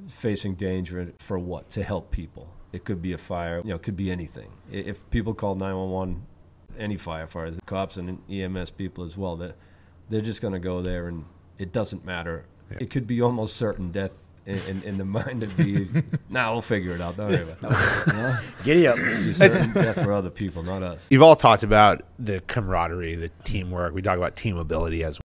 facing danger for what? To help people. It could be a fire, it could be anything. If people call 911, any firefighters, the cops and EMS people as well, they're just going to go there, and it doesn't matter. Yeah. It could be almost certain death in the mind of the, we'll figure it out. Don't worry about it. Giddy up. Certain death for other people, not us. You've all talked about the camaraderie, the teamwork. We talk about team ability as well.